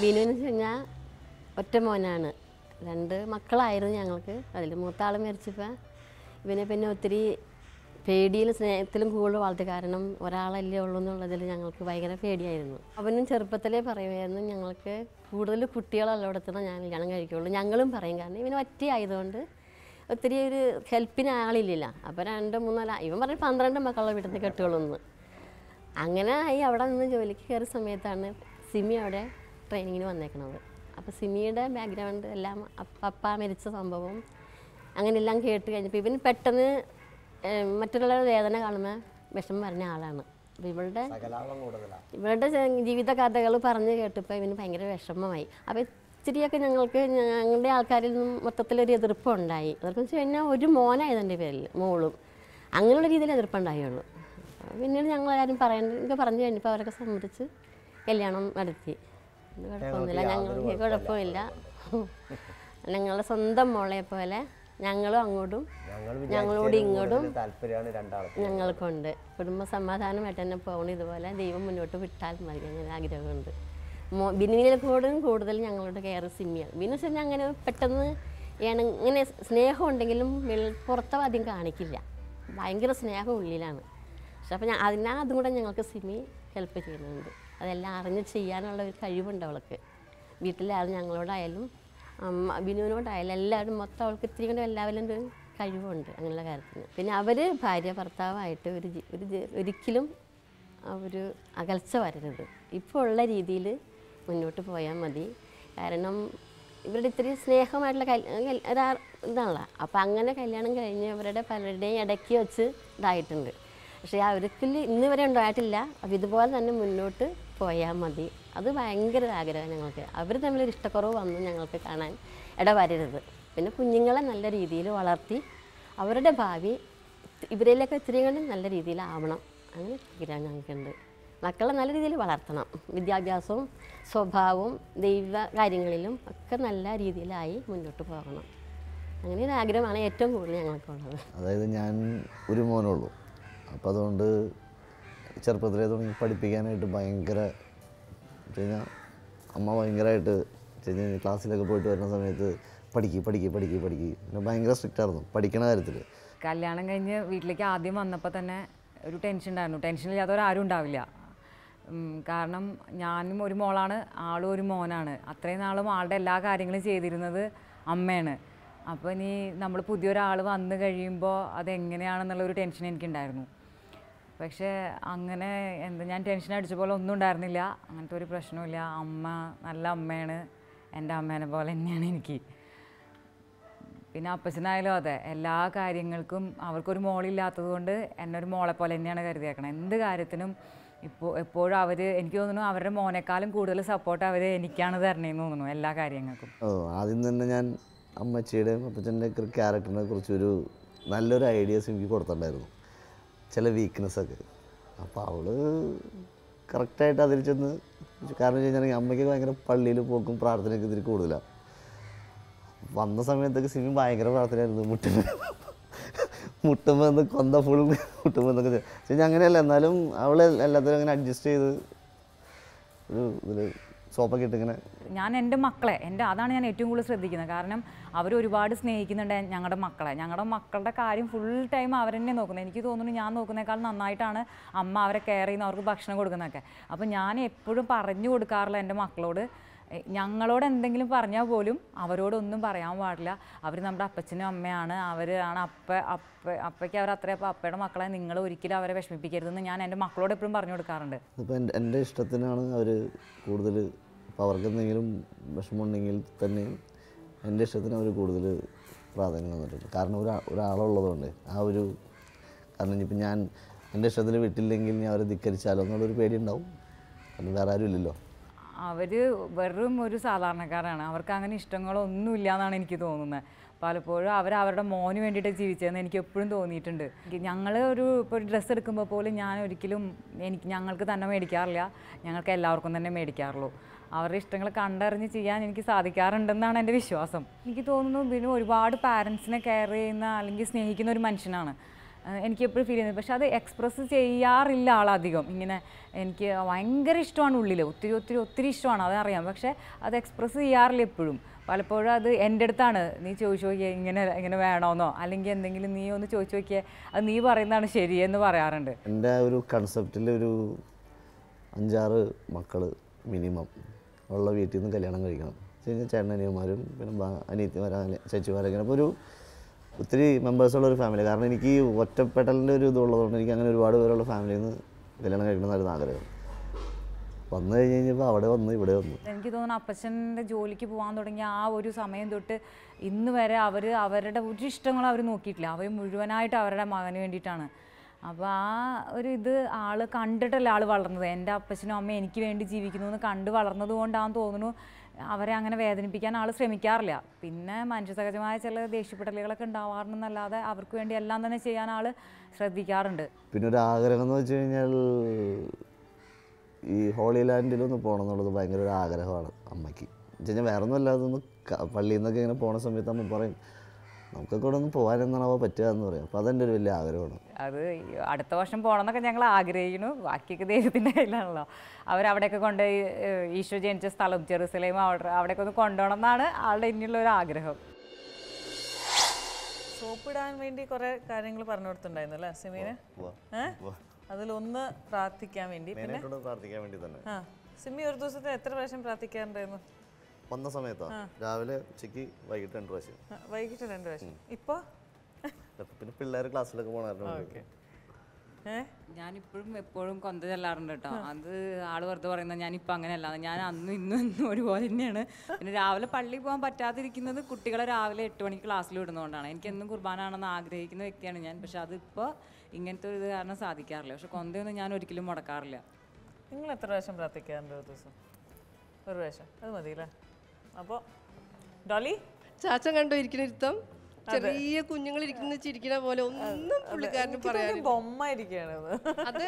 ബിനുവിന് വെച്ച് കഴിഞ്ഞാൽ ഒറ്റ മോനാണ്. 2 മക്കളായിരുന്നു ഞങ്ങൾക്ക്. അതിൽ മൂത്ത ആൾ മരിച്ചപ്പോൾ ഇവനെ പിന്നെ ഒത്തിരി പേടിയിലും സ്നേഹത്തിലും കൂടുതൽ വളർത്തി. കാരണം ഒരാളല്ലേ ഉള്ളൂ എന്നുള്ളതിൽ ഞങ്ങൾക്ക് ഭയങ്കര പേടിയായിരുന്നു. അവനും ചെറുപ്പത്തിലേ പറയുമായിരുന്നു ഞങ്ങൾക്ക് കൂടുതൽ കുട്ടികളുള്ളിടത്തുനിന്ന് ഞാൻ കല്യാണം കഴിക്കുള്ളൂ. ഞങ്ങളും പറയും, കാരണം ഇവന് ഒറ്റയായതുകൊണ്ട് ഒത്തിരി ഒരു ഹെൽപ്പിന് ആളില്ല. അപ്പോൾ 2, 3, ഇവൻ പറഞ്ഞ് 12 മക്കളുടെ വീട്ടിൽ നിന്ന് കെട്ടുകളൊന്ന്. അങ്ങനെ ആയി അവിടെ നിന്ന് ജോലിക്ക് കയറിയ സമയത്താണ് സിമി അവിടെ ട്രെയിനിങ്ങിന് വന്നേക്കണത്. അപ്പോൾ സിമിയുടെ ബാക്ക്ഗ്രൗണ്ട് എല്ലാം പപ്പ മരിച്ച സംഭവം അങ്ങനെയെല്ലാം കേട്ട് കഴിഞ്ഞപ്പോൾ ഇവന് പെട്ടെന്ന് മറ്റുള്ളവരുടെ വേദന കാണുമ്പോൾ വിഷമം പറഞ്ഞ ആളാണ്. അപ്പോൾ ഇവളുടെ ജീവിത കഥകൾ പറഞ്ഞ് കേട്ടപ്പോൾ ഇവന് ഭയങ്കര വിഷമമായി. അപ്പോൾ ഇച്ചിരിയൊക്കെ ഞങ്ങളുടെ ആൾക്കാരിൽ നിന്നും മൊത്തത്തിലൊരു എതിർപ്പുണ്ടായി. എതിർപ്പെന്ന് വെച്ച് കഴിഞ്ഞാൽ ഒരു മോനായതിൻ്റെ പേരിൽ മോളും അങ്ങനെയുള്ള രീതിയിൽ എതിർപ്പുണ്ടായുള്ളൂ. പിന്നീട് ഞങ്ങളാരും എനിക്ക് പറഞ്ഞു കഴിഞ്ഞപ്പോൾ അവരൊക്കെ സമ്മതിച്ച് കല്യാണം നടത്തി. കുഴപ്പമൊന്നുമില്ല, ഞങ്ങൾക്ക് കുഴപ്പമില്ല. ഞങ്ങളുടെ സ്വന്തം മോളെ പോലെ ഞങ്ങളും അങ്ങോട്ടും ഞങ്ങളോട് ഇങ്ങോട്ടും ഞങ്ങൾക്കുണ്ട്. കുടുംബ സമാധാനമായിട്ട് തന്നെ പോകണം. ഇതുപോലെ ദൈവം മുന്നോട്ട് വിട്ടാൽ മതി അങ്ങനെ ആഗ്രഹമുണ്ട്. ബിനുവിനെക്കൂടും കൂടുതൽ ഞങ്ങളോട് കെയർ സിമ്മിയാണ്. ബിനു വെച്ചാൽ അങ്ങനെ പെട്ടെന്ന് ഇങ്ങനെ സ്നേഹം ഉണ്ടെങ്കിലും പുറത്തോ അധികം കാണിക്കില്ല. ഭയങ്കര സ്നേഹം ഉള്ളിലാണ്. പക്ഷെ അപ്പോൾ അതും കൂടെ ഞങ്ങൾക്ക് സിമി ഹെൽപ്പ് ചെയ്യുന്നുണ്ട്. അതെല്ലാം അറിഞ്ഞ് ചെയ്യാനുള്ള ഒരു കഴിവുണ്ട് അവൾക്ക്. വീട്ടിലായാലും ഞങ്ങളോടായാലും ബിനുവിനോടായാലും എല്ലാവരും മൊത്തം അവൾക്ക് ഇത്തിരി കൊണ്ട് എല്ലാവരും ഒരു കഴിവുണ്ട് അങ്ങനെയുള്ള കാര്യത്തിന്. പിന്നെ അവർ ഭാര്യ ഭർത്താവായിട്ട് ഒരിക്കലും ഒരു അകൽച്ച വരരുത്. ഇപ്പോൾ ഉള്ള രീതിയിൽ മുന്നോട്ട് പോയാൽ മതി. കാരണം ഇവരുടെ ഇത്തിരി സ്നേഹമായിട്ടുള്ള ഇതാണല്ലോ. അപ്പോൾ അങ്ങനെ കല്യാണം കഴിഞ്ഞ് അവരുടെ പലരുടെയും ഇടയ്ക്ക് വെച്ച് ഇതായിട്ടുണ്ട്. പക്ഷേ അവർക്ക് ഇന്ന് വരെ ഉണ്ടായിട്ടില്ല. അപ്പോൾ ഇതുപോലെ തന്നെ മുന്നോട്ട് പോയാൽ മതി. അത് ഭയങ്കര ആഗ്രഹം ഞങ്ങൾക്ക്. അവർ തമ്മിലൊരു ഇഷ്ടക്കുറവ് വന്ന് ഞങ്ങൾക്ക് കാണാൻ ഇടവരരുത്. പിന്നെ കുഞ്ഞുങ്ങളെ നല്ല രീതിയിൽ വളർത്തി അവരുടെ ഭാവി ഇവരിലൊക്കെ ഇത്തിരി കൊണ്ട് നല്ല രീതിയിലാവണം. അങ്ങനെ ആഗ്രഹം ഞങ്ങൾക്കുണ്ട്. മക്കളെ നല്ല രീതിയിൽ വളർത്തണം. വിദ്യാഭ്യാസവും സ്വഭാവവും ദൈവ കാര്യങ്ങളിലും ഒക്കെ നല്ല രീതിയിലായി മുന്നോട്ട് പോകണം. അങ്ങനെ ഒരു ആഗ്രഹമാണ് ഏറ്റവും കൂടുതൽ ഞങ്ങൾക്കുള്ളത്. അതായത് ഞാൻ ഒരു മോനുള്ളൂ. അപ്പോൾ അതുകൊണ്ട് ചെറുപ്പത്തിലേ തുടങ്ങി പഠിപ്പിക്കാനായിട്ട് ഭയങ്കര കഴിഞ്ഞാൽ അമ്മ ഭയങ്കരമായിട്ട് ക്ലാസ്സിലൊക്കെ പോയിട്ട് വരുന്ന സമയത്ത് പഠിക്കുക പിന്നെ ഭയങ്കര സ്ട്രിക്റ്റ് ആയിരുന്നു പഠിക്കണ കാര്യത്തിൽ. കല്യാണം കഴിഞ്ഞ് വീട്ടിലേക്ക് ആദ്യം വന്നപ്പോൾ തന്നെ ഒരു ടെൻഷൻ ഉണ്ടായിരുന്നു. ടെൻഷനില്ലാത്തവരാരും ഉണ്ടാവില്ല. കാരണം ഞാനും ഒരു മോളാണ്, ആളും ഒരു മോനാണ്. അത്രയും നാളും ആളുടെ എല്ലാ കാര്യങ്ങളും ചെയ്തിരുന്നത് അമ്മയാണ്. അപ്പോൾ ഇനി നമ്മൾ പുതിയൊരാൾ വന്നു കഴിയുമ്പോൾ അതെങ്ങനെയാണെന്നുള്ളൊരു ടെൻഷൻ എനിക്കുണ്ടായിരുന്നു. പക്ഷേ അങ്ങനെ ഞാൻ ടെൻഷൻ അടിച്ച പോലെ ഒന്നും ഉണ്ടായിരുന്നില്ല. അങ്ങനത്തെ ഒരു പ്രശ്നമില്ല. അമ്മ നല്ല അമ്മയാണ്. എൻ്റെ അമ്മേനെ പോലെ തന്നെയാണ് എനിക്ക്. പിന്നെ അപ്പച്ചനായാലും അതെ, എല്ലാ കാര്യങ്ങൾക്കും അവർക്കൊരു മോളില്ലാത്തത് കൊണ്ട് എന്നെ ഒരു മോളെ പോലെ തന്നെയാണ് കരുതിയേക്കണം. എന്ത് കാര്യത്തിനും എപ്പോഴും എനിക്ക് തോന്നുന്നു അവരുടെ മോനേക്കാളും കൂടുതൽ സപ്പോർട്ട് അവർ എനിക്കാണ് തരണേന്ന് തോന്നുന്നു എല്ലാ കാര്യങ്ങൾക്കും. ആദ്യം തന്നെ ഞാൻ അമ്മച്ചിയുടെയും അപ്പച്ചൻ്റെ ക്യാരക്ടറിനെ കുറിച്ചൊരു നല്ലൊരു ഐഡിയാസ് എനിക്ക് കൊടുത്തിട്ടുണ്ടായിരുന്നു, ചില വീക്ക്നെസ്സൊക്കെ. അപ്പോൾ അവൾ കറക്റ്റായിട്ട് അതിൽ ചെന്ന്, കാരണം വെച്ച് കഴിഞ്ഞാൽ അമ്മയ്ക്ക് ഭയങ്കര പള്ളിയിൽ പോക്കും പ്രാർത്ഥനയൊക്കെ ഇതിൽ കൂടുതലാണ്. വന്ന സമയത്തൊക്കെ സിമി ഭയങ്കര പ്രാർത്ഥനയായിരുന്നു. മുട്ടുമ്പോൾ കൊന്ത ഫുൾ മുട്ടുമ്പോന്നൊക്കെ ശരി അങ്ങനെയല്ല. എന്നാലും അവൾ എല്ലാത്തിനും അങ്ങനെ അഡ്ജസ്റ്റ് ചെയ്ത് ഒരു ഇതിൽ സോപ്പൊക്കെ ഇട്ടിങ്ങനെ. ഞാൻ എൻ്റെ മക്കളെ അതാണ് ഞാൻ ഏറ്റവും കൂടുതൽ ശ്രദ്ധിക്കുന്നത്. കാരണം അവർ ഒരുപാട് സ്നേഹിക്കുന്നുണ്ട് ഞങ്ങളുടെ മക്കളുടെ കാര്യം ഫുൾ ടൈം അവർ തന്നെ നോക്കുന്നത്. എനിക്ക് തോന്നുന്നു ഞാൻ നോക്കുന്നേക്കാൾ നന്നായിട്ടാണ് അമ്മ അവരെ കെയർ ചെയ്യുന്ന, അവർക്ക് ഭക്ഷണം കൊടുക്കുന്നതൊക്കെ. അപ്പോൾ ഞാൻ എപ്പോഴും പറഞ്ഞു കൊടുക്കാറില്ല എൻ്റെ മക്കളോട്. ഞങ്ങളോട് എന്തെങ്കിലും പറഞ്ഞാൽ പോലും അവരോടൊന്നും പറയാൻ പാടില്ല. അവർ നമ്മുടെ അപ്പച്ചനും അമ്മയാണ്, അവരാണ് അപ്പയ്ക്ക് അവർ അത്രയും. അപ്പോൾ അപ്പയുടെ മക്കളെ നിങ്ങൾ ഒരിക്കലും അവരെ വിഷമിപ്പിക്കരുതെന്ന് ഞാൻ എൻ്റെ മക്കളോട് എപ്പോഴും പറഞ്ഞു കൊടുക്കാറുണ്ട്. ഇപ്പോൾ എൻ്റെ ഇഷ്ടത്തിനാണ് അവർ കൂടുതൽ. ഇപ്പോൾ അവർക്ക് എന്തെങ്കിലും വിഷമമുണ്ടെങ്കിൽ തന്നെ എൻ്റെ ഇഷ്ടത്തിന് അവർ കൂടുതൽ പ്രാധാന്യം തന്നിട്ടുണ്ട്. കാരണം ഒരാളുള്ളതുകൊണ്ട് കാരണം ഇനിയിപ്പോൾ ഞാൻ എൻ്റെ ഇഷ്ടത്തിന് വിട്ടില്ലെങ്കിൽ ഞാൻ അവരെ ധിക്കരിച്ചാലോ എന്നുള്ളൊരു പേടിയുണ്ടാവും. കാരണം വേറെ ആരും ഇല്ലല്ലോ. അവർ വെറും ഒരു സാധാരണക്കാരാണ്. അവർക്ക് അങ്ങനെ ഇഷ്ടങ്ങളൊന്നുമില്ല എന്നാണ് എനിക്ക് തോന്നുന്നത്. പലപ്പോഴും അവരുടെ മോന് വേണ്ടിയിട്ട് ജീവിച്ചതെന്ന് എനിക്ക് എപ്പോഴും തോന്നിയിട്ടുണ്ട്. ഞങ്ങൾ ഇപ്പോൾ ഒരു ഡ്രസ്സ് എടുക്കുമ്പോൾ പോലും ഞാൻ ഒരിക്കലും ഞങ്ങൾക്ക് തന്നെ മേടിക്കാറില്ല, ഞങ്ങൾക്ക് എല്ലാവർക്കും തന്നെ മേടിക്കാറുള്ളൂ. അവരുടെ ഇഷ്ടങ്ങൾ കണ്ടറിഞ്ഞ് ചെയ്യാൻ എനിക്ക് സാധിക്കാറുണ്ടെന്നാണ് എൻ്റെ വിശ്വാസം. എനിക്ക് തോന്നുന്നു പിന്നെ ഒരുപാട് പാരൻസിനെ കെയർ ചെയ്യുന്ന അല്ലെങ്കിൽ സ്നേഹിക്കുന്ന ഒരു മനുഷ്യനാണ്. എനിക്ക് എപ്പോഴും ഫീൽ ചെയ്യുന്നത്. പക്ഷെ അത് എക്സ്പ്രസ് ചെയ്യാറില്ല ആളധികം. ഇങ്ങനെ എനിക്ക് ഭയങ്കര ഇഷ്ടമാണ് ഉള്ളിൽ, ഒത്തിരി ഒത്തിരി ഒത്തിരി ഇഷ്ടമാണ്, അതറിയാം. പക്ഷേ അത് എക്സ്പ്രസ് ചെയ്യാറില്ല എപ്പോഴും. പലപ്പോഴും അത് എൻ്റെ അടുത്താണ്, നീ ചോദിച്ചു നോക്കിയേ ഇങ്ങനെ വേണമെന്നോ, അല്ലെങ്കിൽ എന്തെങ്കിലും നീ ഒന്ന് ചോദിച്ചു നോക്കിയേ, അത് നീ പറയുന്നതാണ് ശരിയെന്ന് പറയാറുണ്ട്. എൻ്റെ ഒരു കൺസെപ്റ്റിൽ ഒരു 5-6 മക്കൾ മിനിമം ഉള്ള വീട്ടിൽ നിന്ന് കല്യാണം കഴിക്കണം. ചേട്ടനനിയന്മാരും പിന്നെ അനിയത്തിമാർ, ചേച്ചിമാരൊക്കെ. അപ്പോൾ ഒരു ഒത്തിരി മെമ്പേഴ്സുള്ളൊരു ഫാമിലി. കാരണം എനിക്ക് ഒറ്റപ്പെടലിൻ്റെ ഒരു ഇതുള്ളതുകൊണ്ട് എനിക്ക് അങ്ങനെ ഒരുപാട് പേരുള്ള ഫാമിലിയിൽ നിന്ന് കല്യാണം കഴിക്കണമെന്നായിരുന്നു ആഗ്രഹം. വന്നു കഴിഞ്ഞപ്പോൾ അവിടെ വന്നു, ഇവിടെ വന്നു. എനിക്ക് തോന്നുന്നു അപ്പച്ചൻ്റെ ജോലിക്ക് പോകാൻ തുടങ്ങിയ ആ ഒരു സമയം തൊട്ട് ഇന്ന് വരെ അവരുടെ ഒരു ഇഷ്ടങ്ങളും അവർ നോക്കിയിട്ടില്ല. അവർ മുഴുവനായിട്ട് അവരുടെ മകന് വേണ്ടിയിട്ടാണ്. അപ്പോൾ ആ ഒരു ഇത് ആൾ കണ്ടിട്ടല്ല ആൾ വളർന്നത്. എൻ്റെ അപ്പച്ചനും അമ്മയും എനിക്ക് വേണ്ടി ജീവിക്കുന്നു എന്ന് കണ്ട് വളർന്നത് കൊണ്ടാണെന്ന് തോന്നുന്നു അവരെ അങ്ങനെ വേദനിപ്പിക്കാൻ ആൾ ശ്രമിക്കാറില്ല. പിന്നെ മനുഷ്യസഹജമായ ചില ദേഷ്യപ്പെടലുകളൊക്കെ ഉണ്ടാവാറുണ്ടെന്നല്ലാതെ അവർക്ക് വേണ്ടി എല്ലാം തന്നെ ചെയ്യാൻ ആൾ ശ്രദ്ധിക്കാറുണ്ട്. പിന്നെ ഒരു ആഗ്രഹം എന്ന് വെച്ച് കഴിഞ്ഞാൽ ഈ ഹോളി ലാൻഡിലൊന്ന് പോകണം എന്നുള്ളത് ഭയങ്കര ഒരു ആഗ്രഹമാണ് അമ്മയ്ക്ക്. എന്ന് വെച്ച് കഴിഞ്ഞാൽ വേറെ ഒന്നും അല്ലാതെ ഒന്ന് പള്ളിയിൽ നിന്നൊക്കെ ഇങ്ങനെ പോണ സമയത്ത് അമ്മ പറയും നമുക്കൊക്കെ ഇവിടെ ഒന്ന് പോകാനെന്നാണോ പറ്റുക എന്ന് പറയും. അപ്പോൾ അതെൻ്റെ ഒരു വലിയ ആഗ്രഹമാണ്. അത് അടുത്ത വർഷം പോകണമെന്നൊക്കെ ഞങ്ങൾ ആഗ്രഹിക്കുന്നു. ബാക്കിയൊക്കെ ദൈവത്തിൻ്റെ കയ്യിലാണല്ലോ. അവരവിടെയൊക്കെ കൊണ്ടുപോയി ഈശോ ജനിച്ച സ്ഥലം ജെറുസലേം അവിടെയൊക്കെ ഒന്ന് കൊണ്ടുപോകണം എന്നാണ് ആളുടെ ഇനിയുള്ള ഒരു ആഗ്രഹം. സോപ്പിടാൻ വേണ്ടി കുറേ കാര്യങ്ങൾ പറഞ്ഞു കൊടുത്തിട്ടുണ്ടായിരുന്നു അല്ലേ സിമീന്? അതിലൊന്ന് പ്രാർത്ഥിക്കാൻ വേണ്ടി. പിന്നെ പ്രാർത്ഥിക്കാൻ വേണ്ടി തന്നെ. സിമി ഒരു ദിവസത്തെ എത്ര പ്രാവശ്യം പ്രാർത്ഥിക്കാറുണ്ടായിരുന്നു? വന്ന സമയത്തോ രാവിലെ, ഉച്ചയ്ക്ക്, വൈകിട്ട് 2 പ്രാവശ്യം. വൈകിട്ട് 2 പ്രാവശ്യം. ഇപ്പോൾ പിന്നെ പിള്ളേർ ക്ലാസ്സിലൊക്കെ പോകണമായിരുന്നു. ഞാനിപ്പോഴും എപ്പോഴും കൊന്ത ചെല്ലാറുണ്ട് കേട്ടോ. അത് ആൾ വെറുതെ പറയുന്നത് ഞാനിപ്പോൾ അങ്ങനെയല്ല, ഞാൻ അന്നും ഇന്നും ഒരുപോലെ തന്നെയാണ്. പിന്നെ രാവിലെ പള്ളിയിൽ പോകാൻ പറ്റാതിരിക്കുന്നത് കുട്ടികളെ രാവിലെ 8 മണിക്ക് ക്ലാസ്സിൽ വിടുന്നതുകൊണ്ടാണ്. എനിക്ക് എന്നും കുർബാനാണെന്ന് ആഗ്രഹിക്കുന്ന വ്യക്തിയാണ് ഞാൻ. പക്ഷെ അതിപ്പോൾ ഇങ്ങനത്തെ ഒരു ഇത് കാരണം സാധിക്കാറില്ല. പക്ഷെ കൊന്തയൊന്നും ഞാൻ ഒരിക്കലും മുടക്കാറില്ല. നിങ്ങൾ എത്ര പ്രാവശ്യം പ്രാർത്ഥിക്കാറുണ്ട് ഒരു ദിവസം? 1 പ്രാവശ്യം, അത് മതിയല്ലേ? അപ്പോൾ ഡോളി ചാച്ചൻ കണ്ടോ ഇരിക്കുന്ന ഇരുത്തം? ചെറിയ കുഞ്ഞുങ്ങൾ ഇരിക്കുന്ന ചിരിക്കണ പോലെ ഒന്നും പുള്ളിക്കാരന് പറയാൻ ബൊമ്മ ഇരിക്കുകയാണ്. എന്താന്നറിയോ,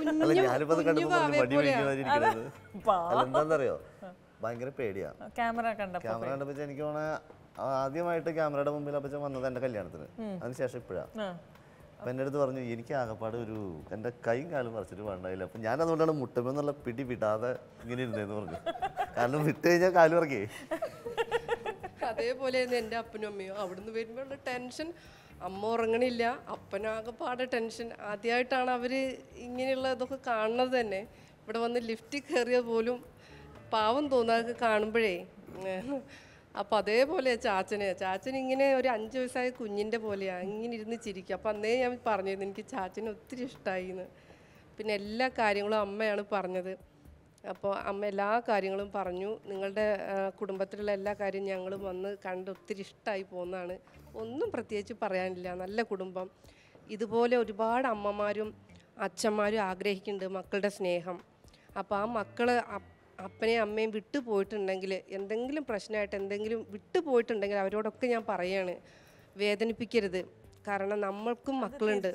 ഭയങ്കര പേടിയാ ക്യാമറ കണ്ടപ്പോ. എനിക്ക് ആദ്യമായിട്ട് ക്യാമറയുടെ മുമ്പിൽ അപ്പച്ചൻ വന്നത് എൻ്റെ കല്യാണത്തിന്, അതിനുശേഷം ഇപ്പോഴാണ്. അപ്പം എൻ്റെ അടുത്ത് പറഞ്ഞു എനിക്ക് ആകപ്പാട് ഒരു എൻ്റെ കൈയും കാലും പറിച്ചിട്ട് വേണ്ടായില്ല. അപ്പം ഞാൻ അതുകൊണ്ടാണ് മുട്ടമെന്നുള്ള പിടി വിടാതെ ഇങ്ങനെ ഇരുന്നേന്ന് പറഞ്ഞു. കാരണം വിട്ട് കഴിഞ്ഞാൽ കാല് ഇറക്കി. അതേപോലെയായിരുന്നു എൻ്റെ അപ്പനും അമ്മയും. അവിടുന്ന് വരുമ്പോഴുള്ള ടെൻഷൻ, അമ്മ ഉറങ്ങണില്ല, അപ്പനാകെപ്പാടെ ടെൻഷൻ. ആദ്യമായിട്ടാണ് അവർ ഇങ്ങനെയുള്ള ഇതൊക്കെ കാണുന്നത് തന്നെ. ഇവിടെ വന്ന് ലിഫ്റ്റിൽ കയറിയത് പോലും പാവം തോന്നാതെ കാണുമ്പോഴേ. അപ്പോൾ അതേപോലെ ചാച്ചൻ ഇങ്ങനെ ഒരു 5 വയസ്സായ കുഞ്ഞിൻ്റെ പോലെയാണ്, ഇങ്ങനെ ഇരുന്ന് ചിരിക്കുക. അപ്പോൾ അന്നേ ഞാൻ പറഞ്ഞിരുന്നു എനിക്ക് ചാച്ചനെ ഒത്തിരി ഇഷ്ടമായി എന്ന്. പിന്നെ എല്ലാ കാര്യങ്ങളും അമ്മയാണ് പറഞ്ഞത്. അപ്പോൾ അമ്മ എല്ലാ കാര്യങ്ങളും പറഞ്ഞു. നിങ്ങളുടെ കുടുംബത്തിലുള്ള എല്ലാ കാര്യവും ഞങ്ങൾ വന്ന് കണ്ട് ഒത്തിരി ഇഷ്ടമായി പോകുന്നതാണ്. ഒന്നും പ്രത്യേകിച്ച് പറയാനില്ല. നല്ല കുടുംബം. ഇതുപോലെ ഒരുപാട് അമ്മമാരും അച്ഛന്മാരും ആഗ്രഹിക്കുന്നുണ്ട് മക്കളുടെ സ്നേഹം. അപ്പോൾ ആ മക്കൾ അപ്പനെയും അമ്മയും വിട്ടു പോയിട്ടുണ്ടെങ്കിൽ, എന്തെങ്കിലും പ്രശ്നമായിട്ട് എന്തെങ്കിലും വിട്ടു പോയിട്ടുണ്ടെങ്കിൽ അവരോടൊക്കെ ഞാൻ പറയുകയാണ്, വേദനിപ്പിക്കരുത്. കാരണം നമ്മൾക്കും മക്കളുണ്ട്,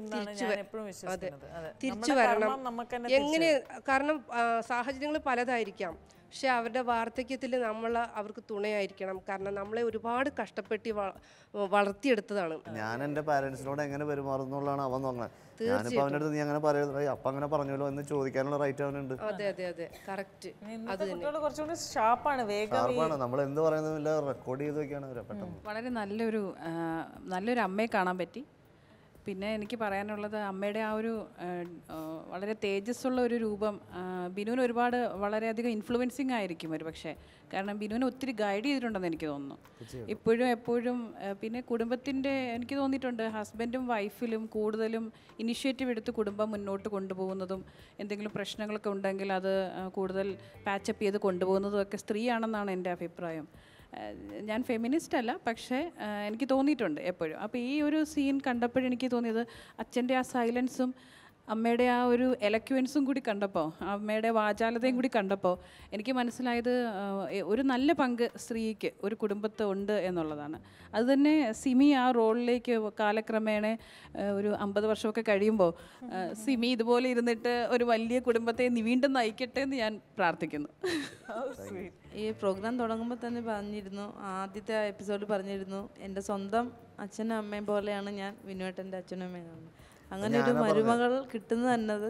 തിരിച്ചു വരണം. എങ്ങനെ? കാരണം സാഹചര്യങ്ങൾ പലതായിരിക്കാം. പക്ഷെ അവരുടെ വാർദ്ധക്യത്തിൽ അവർക്ക് തുണയായിരിക്കണം. കാരണം നമ്മളെ ഒരുപാട് കഷ്ടപ്പെട്ട് വളർത്തിയെടുത്തതാണ്. ഞാൻ എൻ്റെ പാരൻസിനോട് എങ്ങനെ പെരുമാറുന്നുള്ളതാണ് അവൻ നോക്കുന്നത്. ഞാനിപ്പോൾ അവൻ്റെ അടുത്ത് നീ അങ്ങനെ പറയുന്നത് അപ്പം അങ്ങനെ പറഞ്ഞല്ലോ എന്ന് ചോദിക്കാനുള്ള റൈറ്റ് അവനുണ്ട്. അതെ അതെ അതെ, കറക്റ്റ്. അത് കുറച്ചുകൂടി ഷാർപ്പാണ്, വേഗമാണ്. നമ്മൾ എന്ത് പറയുന്നില്ല റെക്കോർഡ് ചെയ്ത് വെക്കുകയാണ് അവർ പെട്ടെന്ന്. വളരെ നല്ലൊരു അമ്മയെ കാണാൻ പറ്റി. പിന്നെ എനിക്ക് പറയാനുള്ളത് അമ്മയുടെ ആ ഒരു വളരെ തേജസ്സുള്ള ഒരു രൂപം ബിനുവിന് ഒരുപാട് വളരെയധികം ഇൻഫ്ലുവൻസിങ് ആയിരിക്കും ഒരു പക്ഷേ. കാരണം ബിനുവിനെ ഒത്തിരി ഗൈഡ് ചെയ്തിട്ടുണ്ടെന്ന് എനിക്ക് തോന്നുന്നു എപ്പോഴും. പിന്നെ കുടുംബത്തിൻ്റെ എനിക്ക് തോന്നിയിട്ടുണ്ട് ഹസ്ബൻഡും വൈഫിലും കൂടുതലും ഇനിഷ്യേറ്റീവ് എടുത്ത് കുടുംബം മുന്നോട്ട് കൊണ്ടുപോകുന്നതും എന്തെങ്കിലും പ്രശ്നങ്ങളൊക്കെ ഉണ്ടെങ്കിൽ അത് കൂടുതൽ പാച്ചപ്പ് ചെയ്ത് കൊണ്ടുപോകുന്നതും ഒക്കെ സ്ത്രീയാണെന്നാണ് എൻ്റെ അഭിപ്രായം. ഞാൻ ഫെമിനിസ്റ്റ് അല്ല, പക്ഷേ എനിക്ക് തോന്നിയിട്ടുണ്ട് എപ്പോഴും. അപ്പോൾ ഈ ഒരു സീൻ കണ്ടപ്പോഴെനിക്ക് തോന്നിയത് അച്ഛൻ്റെ ആ സൈലൻസും അമ്മയുടെ ആ ഒരു എലക്യുവൻസും കൂടി കണ്ടപ്പോൾ, അമ്മയുടെ വാചാലതയും കൂടി കണ്ടപ്പോൾ എനിക്ക് മനസ്സിലായത് ഒരു നല്ല പങ്ക് സ്ത്രീക്ക് ഒരു കുടുംബത്ത് ഉണ്ട് എന്നുള്ളതാണ്. അതുതന്നെ സിമി ആ റോളിലേക്ക് കാലക്രമേണ ഒരു 50 വർഷമൊക്കെ കഴിയുമ്പോൾ സിമി ഇതുപോലെ ഇരുന്നിട്ട് ഒരു വലിയ കുടുംബത്തെ വീണ്ടും നയിക്കട്ടെ എന്ന് ഞാൻ പ്രാർത്ഥിക്കുന്നു. ഈ പ്രോഗ്രാം തുടങ്ങുമ്പോൾ തന്നെ പറഞ്ഞിരുന്നു, ആദ്യത്തെ എപ്പിസോഡിൽ പറഞ്ഞിരുന്നു, എൻ്റെ സ്വന്തം അച്ഛനും അമ്മയും പോലെയാണ് ഞാൻ വിനുവേട്ടൻ്റെ അച്ഛനും അമ്മയും കാണുന്നത്. അങ്ങനെ ഒരു മരുമകൾ കിട്ടുന്നത് തന്നത്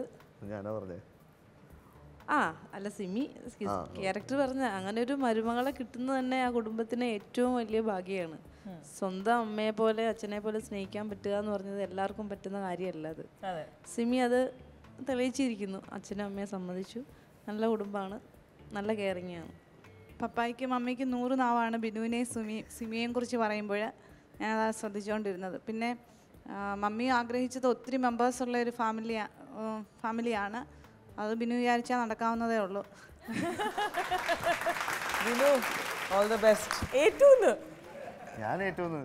അല്ല സിമി ക്യാരക്ടർ പറഞ്ഞ അങ്ങനെ ഒരു മരുമകളെ കിട്ടുന്നത് തന്നെ ആ കുടുംബത്തിന് ഏറ്റവും വലിയ ഭാഗ്യമാണ്. സ്വന്തം അമ്മയെ പോലെ അച്ഛനെ പോലെ സ്നേഹിക്കാൻ പറ്റുക എന്ന് പറഞ്ഞത് എല്ലാവർക്കും പറ്റുന്ന കാര്യമല്ല. അത് സിമി അത് തെളിയിച്ചിരിക്കുന്നു. അച്ഛനും അമ്മയെ സമ്മതിച്ചു. നല്ല കുടുംബമാണ്, നല്ല കെയറിങ് ആണ്. പപ്പായ്ക്കും അമ്മയ്ക്കും 100 നാവാണ് ബിനുവിനെയും സിമിയെയും കുറിച്ച് പറയുമ്പോൾ ഞാനത് ശ്രദ്ധിച്ചുകൊണ്ടിരുന്നത്. പിന്നെ മമ്മി ആഗ്രഹിച്ചത് ഒത്തിരി മെമ്പേഴ്സുള്ള ഒരു ഫാമിലിയാണ്. അത് ബിനു വിചാരിച്ചാൽ നടക്കാവുന്നതേ ഉള്ളൂ. Binu all the best. ഞാൻ ഏറ്റവും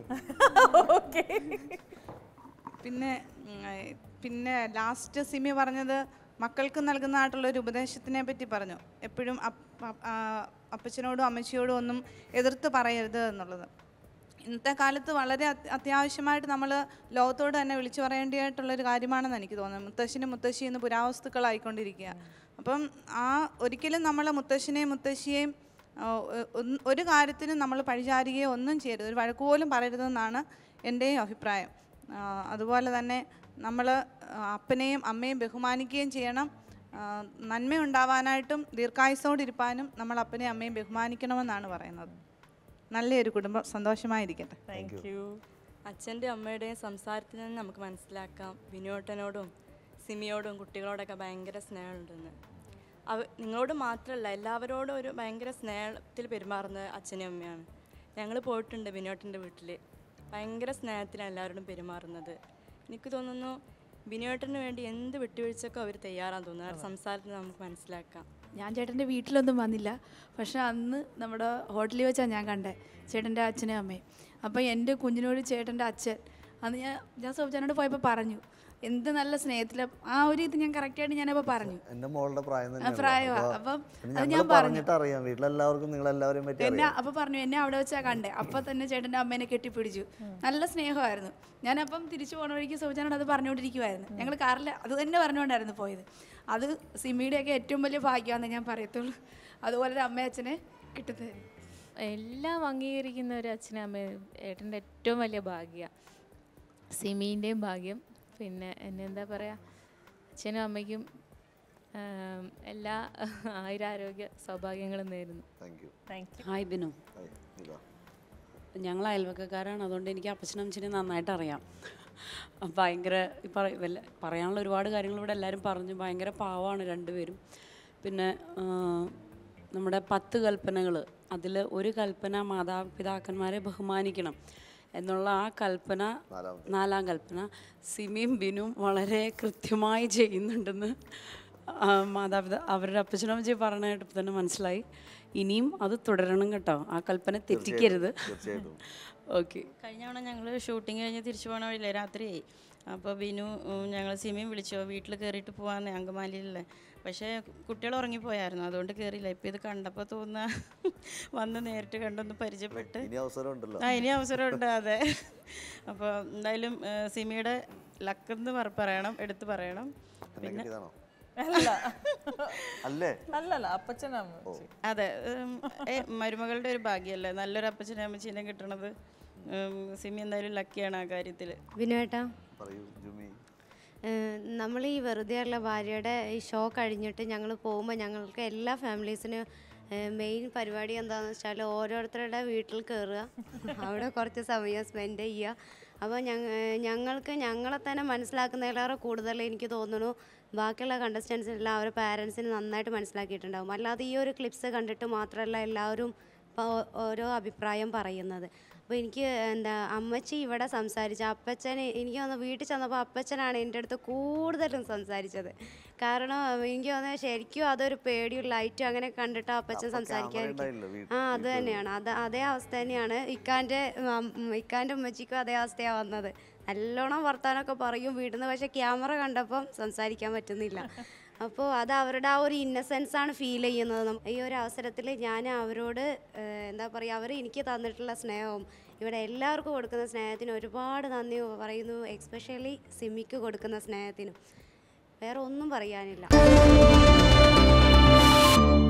പിന്നെ ലാസ്റ്റ് സിമി പറഞ്ഞത് മക്കൾക്ക് നൽകുന്നതായിട്ടുള്ളൊരു ഉപദേശത്തിനെ പറ്റി പറഞ്ഞു. എപ്പോഴും അപ്പച്ചനോടും അമ്മച്ചിയോടും ഒന്നും എതിർത്ത് പറയരുത് എന്നുള്ളത്. ഇന്നത്തെ കാലത്ത് വളരെ അത്യാവശ്യമായിട്ട് നമ്മൾ ലോകത്തോട് തന്നെ വിളിച്ചു പറയേണ്ടതായിട്ടുള്ളൊരു കാര്യമാണെന്ന് എനിക്ക് തോന്നുന്നത്. മുത്തശ്ശനും മുത്തശ്ശി ഇന്ന് പുരാവസ്തുക്കളായിക്കൊണ്ടിരിക്കുക. അപ്പം ഒരിക്കലും നമ്മളെ മുത്തശ്ശനെയും മുത്തശ്ശിയെയും ഒരു കാര്യത്തിനും നമ്മൾ പഴിചാരുകയോ ഒന്നും ചെയ്യരുത്, ഒരു വഴക്ക് പോലും പറയരുതെന്നാണ് എൻ്റെയും അഭിപ്രായം. അതുപോലെ തന്നെ നമ്മൾ അപ്പനെയും അമ്മയും ബഹുമാനിക്കുകയും ചെയ്യണം. നന്മയുണ്ടാവാനായിട്ടും ദീർഘായുസ്സോടിരിക്കാനും നമ്മൾ അപ്പനെയും അമ്മയും ബഹുമാനിക്കണമെന്നാണ് പറയുന്നത്. നല്ലൊരു കുടുംബം സന്തോഷമായിരിക്കട്ടെ. അച്ഛൻ്റെ അമ്മയുടെയും സംസാരത്തിൽ നിന്ന് നമുക്ക് മനസ്സിലാക്കാം വിനുവേട്ടനോടും സിമിയോടും കുട്ടികളോടൊക്കെ ഭയങ്കര സ്നേഹമുണ്ടെന്ന്. നിങ്ങളോട് മാത്രമല്ല എല്ലാവരോടും ഒരു ഭയങ്കര സ്നേഹത്തിൽ പെരുമാറുന്ന അച്ഛനും അമ്മയാണ്. ഞങ്ങൾ പോയിട്ടുണ്ട് വിനുവേട്ടൻ്റെ വീട്ടിൽ, ഭയങ്കര സ്നേഹത്തിലാണ് എല്ലാവരോടും പെരുമാറുന്നത്. എനിക്ക് തോന്നുന്നു വിനുവേട്ടന് വേണ്ടി എന്ത് വിട്ടുവീഴ്ചക്കും അവർ തയ്യാറാന്ന് തോന്നുന്നു. ആ സംസാരത്തിൽ നമുക്ക് മനസ്സിലാക്കാം. ഞാൻ ചേട്ടൻ്റെ വീട്ടിലൊന്നും വന്നില്ല, പക്ഷെ അന്ന് നമ്മുടെ ഹോട്ടലിൽ വെച്ചാണ് ഞാൻ കണ്ടത് ചേട്ടൻ്റെ അച്ഛനും അമ്മയും. അപ്പോൾ എൻ്റെ കുഞ്ഞിനോട് ചേട്ടൻ്റെ അച്ഛൻ അന്ന് ഞാൻ സോബിച്ചാനോട് പോയപ്പോൾ പറഞ്ഞു, എന്ത് നല്ല സ്നേഹത്തിൽ ആ ഒരു ഇത് ഞാൻ കറക്റ്റായിട്ട് ഞാനപ്പോൾ പറഞ്ഞു. എൻ്റെ മോളുടെ പ്രായമാണ്. അപ്പം അത് ഞാൻ പറഞ്ഞു എന്നെ അപ്പോൾ പറഞ്ഞു എന്നെ അവിടെ വെച്ചാൽ കണ്ടേ. അപ്പോൾ തന്നെ ചേട്ടൻ്റെ അമ്മേനെ കെട്ടിപ്പിടിച്ചു. നല്ല സ്നേഹമായിരുന്നു. ഞാനപ്പം തിരിച്ചു പോണ വഴിക്ക് സോബിച്ചാനോട് അത് പറഞ്ഞുകൊണ്ടിരിക്കുമായിരുന്നു. ഞങ്ങൾ കാറിൽ അത് തന്നെ പറഞ്ഞുകൊണ്ടായിരുന്നു പോയത്. അത് സിമിയുടെയൊക്കെ ഏറ്റവും വലിയ ഭാഗ്യമാണെന്ന് ഞാൻ പറയത്തുള്ളൂ. അതുപോലെ ഒരു അമ്മയച്ഛനെ കിട്ടുന്നത് എല്ലാം അംഗീകരിക്കുന്ന ഒരു അച്ഛനും അമ്മയും ഏട്ടൻ്റെ ഏറ്റവും വലിയ ഭാഗ്യമാണ്. സിമീൻ്റെയും ഭാഗ്യം. പിന്നെ എന്നെന്താ പറയുക, അച്ഛനും അമ്മയ്ക്കും എല്ലാ ആയുരാരോഗ്യ സൗഭാഗ്യങ്ങളും നേരുന്നു. ഹായ് ബിനു, ഞങ്ങൾ അയൽവക്കക്കാരാണ്. അതുകൊണ്ട് എനിക്ക് അപ്പച്ചനും അമ്മച്ചിനെ നന്നായിട്ട് അറിയാം. ഭയങ്കര പറയാനുള്ള ഒരുപാട് കാര്യങ്ങൾ ഇവിടെ എല്ലാവരും പറഞ്ഞു. ഭയങ്കര പാവമാണ് രണ്ടുപേരും. പിന്നെ നമ്മുടെ 10 കൽപ്പനകൾ, അതിൽ ഒരു കൽപ്പന മാതാപിതാക്കന്മാരെ ബഹുമാനിക്കണം എന്നുള്ള ആ കൽപ്പന, 4ാം കൽപ്പന സിമിയും ബിനും വളരെ കൃത്യമായി ചെയ്യുന്നുണ്ടെന്ന് അവരുടെ അപ്പച്ചനും അമ്മച്ചി പറഞ്ഞായിട്ട് തന്നെ മനസ്സിലായി. ഇനിയും അത് തുടരണം കേട്ടോ, ആ കൽപ്പന തെറ്റിക്കരുത്. ഓക്കെ. കഴിഞ്ഞ തവണ ഞങ്ങൾ ഷൂട്ടിങ് കഴിഞ്ഞ് തിരിച്ചു പോകണ വഴിയില്ലേ രാത്രിയായി. അപ്പോൾ ബിനു ഞങ്ങൾ സിമിയും വിളിച്ചോ വീട്ടിൽ കയറിയിട്ട് പോകാമെന്ന് അങ്കമാലിയിലെ. പക്ഷേ കുട്ടികൾ ഉറങ്ങിപ്പോയായിരുന്നു, അതുകൊണ്ട് കയറിയില്ല. ഇപ്പം ഇത് കണ്ടപ്പോൾ തോന്നുക വന്ന് നേരിട്ട് കണ്ടൊന്ന് പരിചയപ്പെട്ട് ഇനി അവസരമുണ്ട്. അതെ. അപ്പോൾ എന്തായാലും സിമിയുടെ ലക്കെന്ന് പറയണം, എടുത്ത് പറയണം. പിന്നെ അതെ, മരുമകളുടെ ഒരു ഭാഗ്യമല്ലേ നല്ലൊരു അപ്പച്ചനെ അമ്മച്ചീനെ കിട്ടണത്. സിമി എന്തായാലും ലക്കിയാണ് ആ കാര്യത്തിൽ. വിനുവേട്ടാ, നമ്മൾ ഈ വെറുതെയുള്ള ഭാര്യയുടെ ഈ ഷോ കഴിഞ്ഞിട്ട് ഞങ്ങൾ പോകുമ്പോൾ ഞങ്ങൾക്ക് എല്ലാ ഫാമിലീസിനും മെയിൻ പരിപാടി എന്താണെന്ന് വെച്ചാൽ ഓരോരുത്തരുടെ വീട്ടിൽ കയറുക, അവിടെ കുറച്ച് സമയം സ്പെൻഡ് ചെയ്യുക. അപ്പോൾ ഞങ്ങൾക്ക് ഞങ്ങളെ തന്നെ മനസ്സിലാക്കുന്നതിലേറെ കൂടുതൽ എനിക്ക് തോന്നുന്നു ബാക്കിയുള്ള കണ്ടസ്റ്റൻസിനെല്ലാം അവരുടെ പാരൻസിന് നന്നായിട്ട് മനസ്സിലാക്കിയിട്ടുണ്ടാകും. അല്ലാതെ ഈ ഒരു ക്ലിപ്സ് കണ്ടിട്ട് മാത്രമല്ല എല്ലാവരും ഇപ്പോൾ ഓരോ അഭിപ്രായം പറയുന്നത്. അപ്പോൾ എനിക്ക് അമ്മച്ചി ഇവിടെ സംസാരിച്ച അപ്പച്ചൻ, എനിക്ക് തോന്നുന്നു വീട്ടിൽ ചെന്നപ്പോൾ അപ്പച്ചനാണ് എൻ്റെ അടുത്ത് കൂടുതലും സംസാരിച്ചത്. കാരണം എനിക്ക് തോന്നുന്നത് ശരിക്കും അതൊരു പേടിയും ലൈറ്റും അങ്ങനെ കണ്ടിട്ട് അപ്പച്ചൻ സംസാരിക്കാതിരിക്കും. അത് തന്നെയാണ്, അതേ അവസ്ഥ തന്നെയാണ് ഇക്കാൻ്റെ ഉമ്മച്ചിക്കും അതേ അവസ്ഥയാണ് വന്നത്. നല്ലോണം വർത്താനമൊക്കെ പറയും വീട്ടിൽ നിന്ന്, പക്ഷേ ക്യാമറ കണ്ടപ്പം സംസാരിക്കാൻ പറ്റുന്നില്ല. അപ്പോൾ അത് അവരുടെ ആ ഒരു ഇന്നസെൻസാണ് ഫീൽ ചെയ്യുന്നത്. ഈ ഒരു അവസരത്തിൽ ഞാൻ അവരോട് എന്താ പറയുക, അവർ എനിക്ക് തന്നിട്ടുള്ള സ്നേഹവും ഇവിടെ എല്ലാവർക്കും കൊടുക്കുന്ന സ്നേഹത്തിന് ഒരുപാട് നന്ദി പറയുന്നു. എക്സ്പെഷ്യലി സിമിക്ക് കൊടുക്കുന്ന സ്നേഹത്തിനും വേറെ ഒന്നും പറയാനില്ല.